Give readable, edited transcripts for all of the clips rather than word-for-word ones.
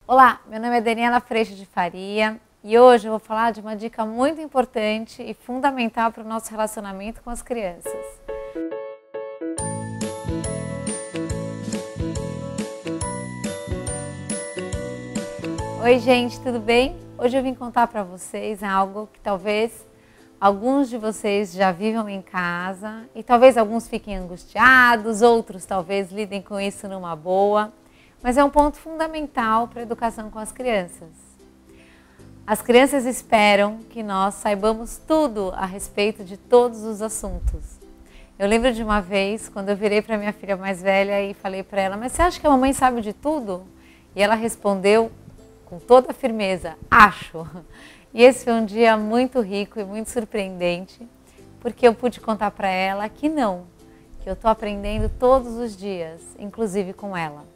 Olá, meu nome é Daniela Freixo de Faria e hoje eu vou falar de uma dica muito importante e fundamental para o nosso relacionamento com as crianças. Oi gente, tudo bem? Hoje eu vim contar para vocês algo que talvez alguns de vocês já vivam em casa e talvez alguns fiquem angustiados, outros talvez lidem com isso numa boa. Mas é um ponto fundamental para a educação com as crianças. As crianças esperam que nós saibamos tudo a respeito de todos os assuntos. Eu lembro de uma vez, quando eu virei para minha filha mais velha e falei para ela, mas você acha que a mamãe sabe de tudo? E ela respondeu com toda a firmeza, acho. E esse foi um dia muito rico e muito surpreendente, porque eu pude contar para ela que não, que eu estou aprendendo todos os dias, inclusive com ela.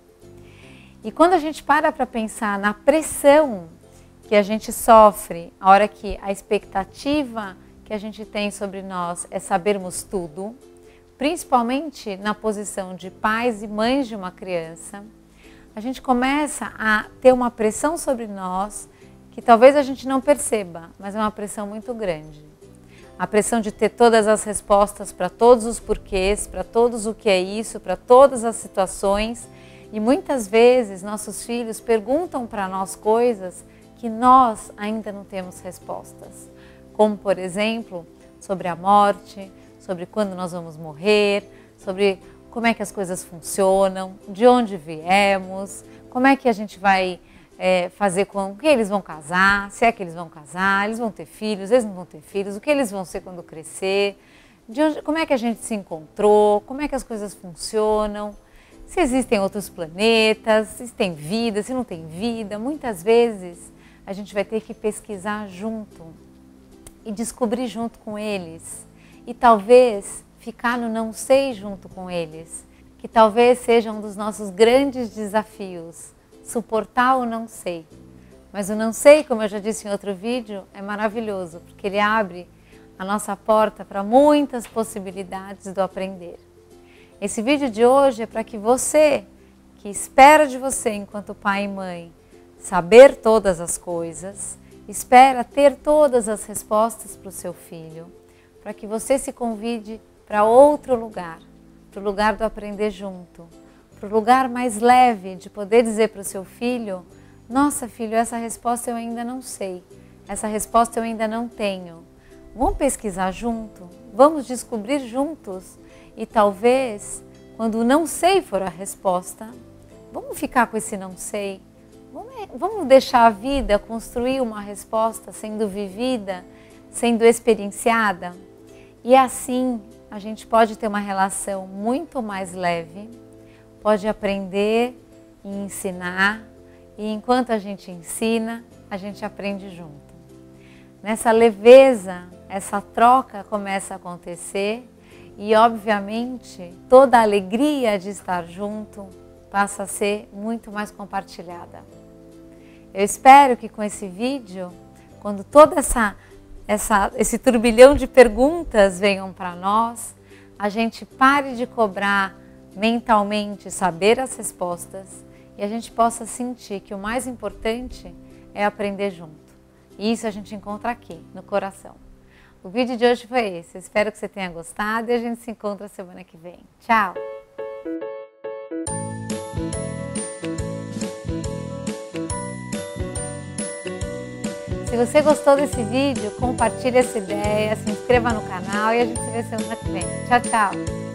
E quando a gente para pensar na pressão que a gente sofre, a hora que a expectativa que a gente tem sobre nós é sabermos tudo, principalmente na posição de pais e mães de uma criança, a gente começa a ter uma pressão sobre nós que talvez a gente não perceba, mas é uma pressão muito grande. A pressão de ter todas as respostas para todos os porquês, para todos o que é isso, para todas as situações. E muitas vezes nossos filhos perguntam para nós coisas que nós ainda não temos respostas. Como, por exemplo, sobre a morte, sobre quando nós vamos morrer, sobre como é que as coisas funcionam, de onde viemos, como é que a gente vai fazer com que eles vão casar, se é que eles vão casar, eles vão ter filhos, eles não vão ter filhos, o que eles vão ser quando crescer, como é que a gente se encontrou, como é que as coisas funcionam. Se existem outros planetas, se tem vida, se não tem vida, muitas vezes a gente vai ter que pesquisar junto e descobrir junto com eles. E talvez ficar no não sei junto com eles, que talvez seja um dos nossos grandes desafios, suportar o não sei. Mas o não sei, como eu já disse em outro vídeo, é maravilhoso, porque ele abre a nossa porta para muitas possibilidades do aprender. Esse vídeo de hoje é para que você, que espera de você enquanto pai e mãe, saber todas as coisas, espera ter todas as respostas para o seu filho, para que você se convide para outro lugar, para o lugar do aprender junto, para o lugar mais leve de poder dizer para o seu filho, nossa filho, essa resposta eu ainda não sei, essa resposta eu ainda não tenho. Vamos pesquisar junto, vamos descobrir juntos. E talvez, quando o não sei for a resposta, vamos ficar com esse não sei, vamos deixar a vida construir uma resposta sendo vivida, sendo experienciada. E assim a gente pode ter uma relação muito mais leve, pode aprender e ensinar, e enquanto a gente ensina, a gente aprende junto. Nessa leveza, essa troca começa a acontecer. E, obviamente, toda a alegria de estar junto passa a ser muito mais compartilhada. Eu espero que com esse vídeo, quando todo esse turbilhão de perguntas venham para nós, a gente pare de cobrar mentalmente saber as respostas e a gente possa sentir que o mais importante é aprender junto. E isso a gente encontra aqui, no coração. O vídeo de hoje foi esse, eu espero que você tenha gostado e a gente se encontra semana que vem. Tchau! Se você gostou desse vídeo, compartilhe essa ideia, se inscreva no canal e a gente se vê semana que vem. Tchau, tchau!